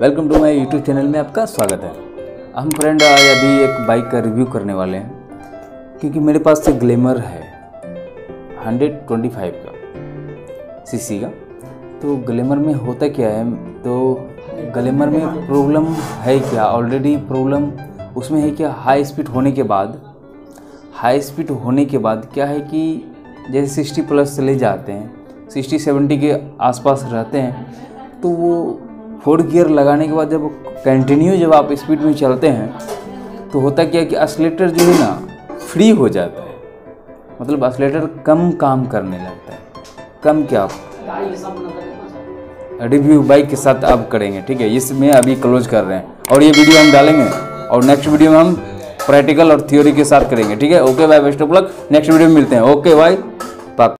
Welcome to my YouTube channel में आपका स्वागत है। हम फ्रेंड आज अभी एक बाइक का रिव्यू करने वाले हैं, क्योंकि मेरे पास से ग्लैमर है 125 का सीसी का। तो ग्लैमर में होता क्या है, तो ग्लैमर में प्रॉब्लम है क्या, ऑलरेडी प्रॉब्लम उसमें है क्या, हाई स्पीड होने के बाद क्या है कि जैसे 60 प्लस चले जाते हैं, 60-70 के आसपास रहते हैं, तो वो 4 गियर लगाने के बाद जब कंटिन्यू जब आप स्पीड में चलते हैं तो होता क्या है कि एक्सीलरेटर जो है ना फ्री हो जाता है, मतलब एक्सीलरेटर कम काम करने लगता है। कम क्या रिव्यू बाइक के साथ आप करेंगे, ठीक है। इसमें अभी क्लोज कर रहे हैं और ये वीडियो हम डालेंगे और नेक्स्ट वीडियो में हम प्रैक्टिकल और थ्योरी के साथ करेंगे, ठीक है। Okay bye, best of luck, next video में मिलते हैं। Okay bye.